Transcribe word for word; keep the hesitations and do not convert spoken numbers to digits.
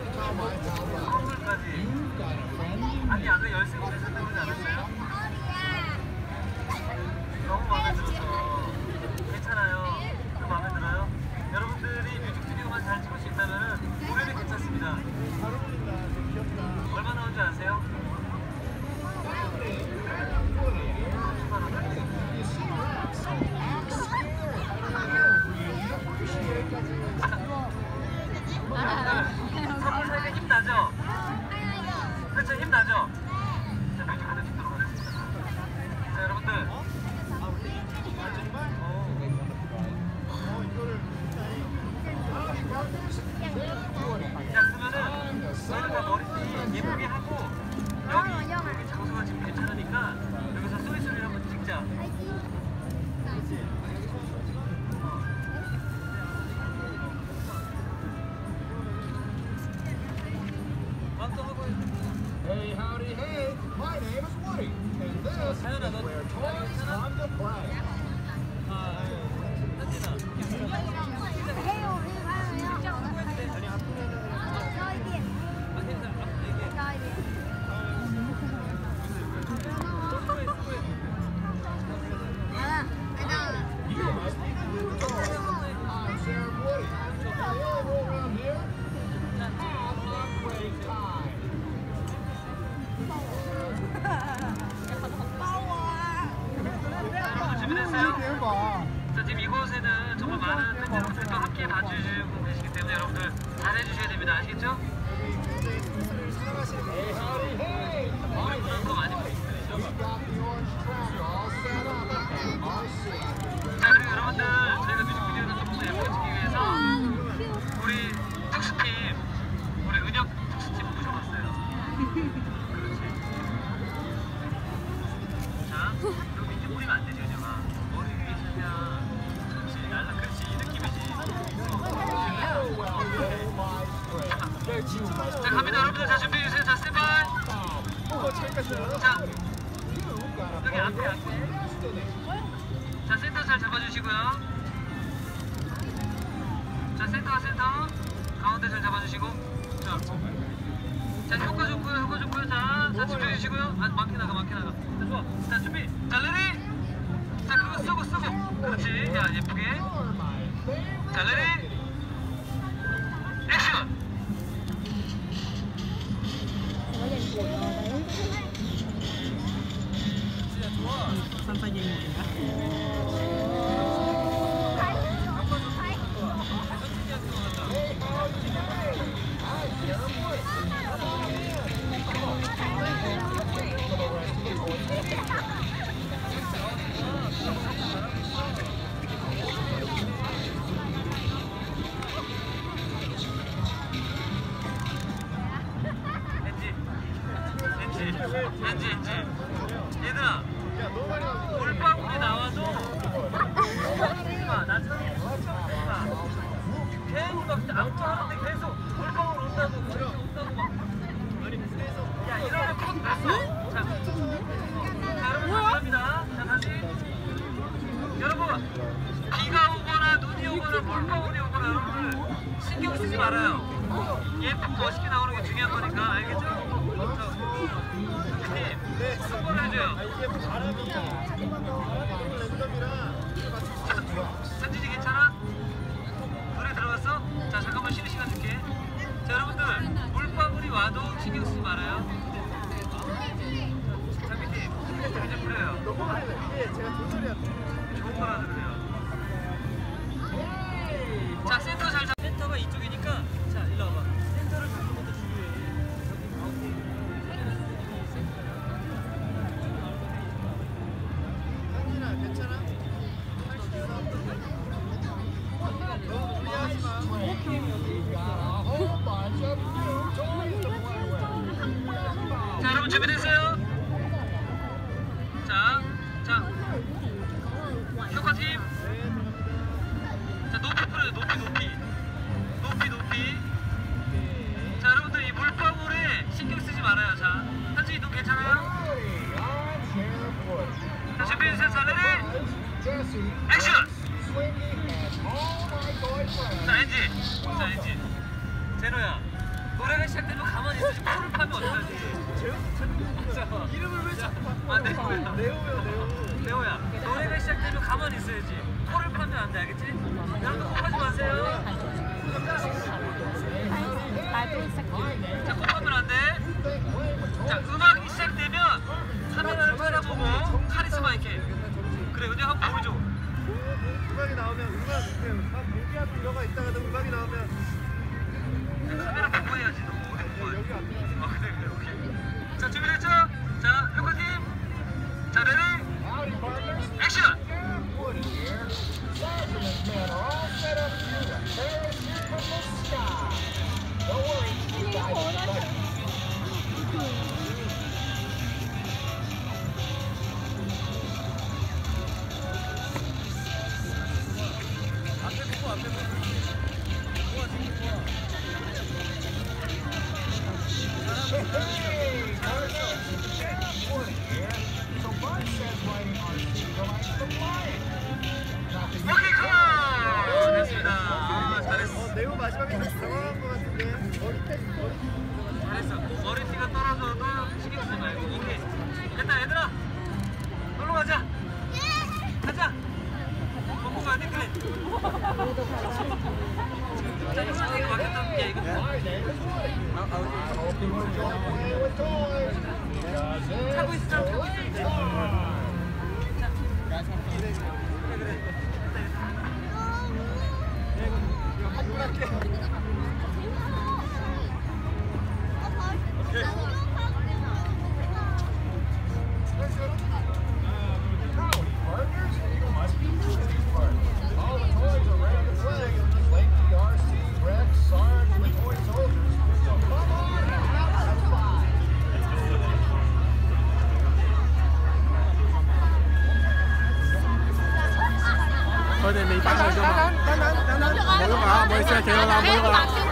선물까지. 아니 아까 열쇠 보내셨다고 그러지 않았어요? 너무 마음에 들어서. 괜찮아요. 그 마음에 들어요? 여러분들이 뮤직비디오만 잘 찍을 수 있다면 노래는 괜찮습니다. 얼마 나온지 아세요? 선물 사니까 힘나죠? 그렇죠? 힘나죠? 자, 뮤직비디오 찍도록 하겠습니다. 자, 여러분들. 자, 그러면은 저희가 머리띠 예쁘게 하고 여기, 여기 장소가 지금 괜찮으니까 여기서 쏘리쏘리를 한번 찍자. Hey, howdy, hey, my name is Woody, and this is where toys come to play. I'm Sheriff Woody. All around here, have a great time. 여러분 준비됐어요? 자, 지금 이곳에는 정말 많은 팬들도 함께 봐주시고 계시기 때문에 여러분들 잘해주셔야 됩니다. 아시겠죠? 우리보다 더 많이 보시죠. 자, 그리고 여러분들 저희가 뮤직비디오를 조금 더 예쁘게 찍기 위해서 우리 특수팀, 우리 은혁 특수팀 모셔봤어요. 그렇지. 자, 여기 이제 뿌리면 안 되지, 은혁아. 머리 위에 있으면 그렇지, 날라. 그렇지, 이 느낌이지. 자, 갑니다, 여러분들. 자, 준비해주세요. 자, 스탠바이. 자, 여기 앞에, 앞에. 자, 센터 잘 잡아주시고요. 자, 센터, 센터. 가운데 잘 잡아주시고. 자, 자, 효과 좋고요, 효과 좋고요. 자, 자, 집중해주시고요. 아, 많게 나가, 많게 나가. 자, 좋아. 자, 준비. 자, 레디. 자, 그거 쓰고, 쓰고. 그렇지. 자, 예쁘게. 자, 레디. 액션. 진짜 좋아. 엔지, 엔지. 얘들아, 물방울이 나와도 쓰지 마. 나처럼 쓰지 마. 괜히 막 아무도 하는데 계속 물방울 온다고, 온다고 막. 야, 이러면 컷 났어. 자, 자, 여러분 감사합니다. 자, 다시. 여러분, 비가 오거나 눈이 오거나 물방울이 오거나 여러분들 신경 쓰지 말아요. 예쁘고 멋있게 나오는 게 중요한 거니까, 알겠죠? 네, 승부를 해줘요. 이게 바람이 랜덤이라 산진이 괜찮아? 노래 들어갔어? 자, 잠깐만 쉬는 시간 줄게. 자, 여러분들 물방울이 와도 신경 쓰지 말아요. 장비팀 이제 부려요. 이게 제가 조절해야 돼. 좋은 거라 그래요. 자, 센터 잘 잡. 센터가 이쪽이니까 자, 일로 와봐. 센터를 잡는 것도 중요해. 괜찮아? 할 수 있어? 너무 무리하지 마. 자, 여러분 준비됐어요? 자, 자, 효과팀. 자, 높이 풀어요. 높이, 높이. 높이, 높이. 자, 여러분들 이 물방울에 신경 쓰지 말아요. 자, 현진이 눈 괜찮아요? 자, 준비해주세요. 자, 레디 액션! 자, 엔지. 자, 엔지. 제노야, 너 노래가 시작되면 가만히 있으지 코를 파면 어떡하지? 이름을 왜 자꾸 아, 네오야. 네오야, 네오. 네오야. 노래가 시작되면 가만히 있어야지. 코를 파면 안 돼, 알겠지? 여러분 코 파지 마세요. 자, 코 파면 안 돼. 자, 음악이 시작되면 카메라를 쳐다보고 카리스마 있게. 그래, 은영 한번 보여줘. 음악이 나오면 음악 한 공기하고 들어가 있다가도 음악이 나오면 카메라 보고 해야지. 너 어디 보고 해. 여기 앞에 아, 그래, 그래, 오케이. 자, 준비됐죠? 자, 효과팀. 자, 레디. Howdy, partners. 액션! Woody here. Stars and his men are all set up to the parachute from the sky. Don't worry, you guys are ready. Hey, partners. Woody here. So Bart says writing our sequel likes the flying. Nothing 오케이, 컷! 됐습니다. 아, 잘했어. 어, 네오 마지막에 좀 당황한 것 같은데 머리띠 머리 잘했어. 머리띠가 떨어져도 신경 쓰지 말고. 오케이. 됐다, 얘들아. 놀러 가자. 가자. 먹고 가야 돼, 그래. 자, 형한테가 맡겼던 게 이거. My name is Woody. I hope you enjoy playing with toys. Because 타고 it's 있어, 타고 있어. toy 이제. time. 자. 그래, 그래. 됐다, Howdy, partners. You must be Woody's partners. All the toys are ready to play. Like the R C, Rex, Sarge, and the toy soldiers. So come on and have some fun. Thôi thì mình bắt rồi cho mà. Mỗi lúc à, mỗi xe kéo là mỗi lúc à.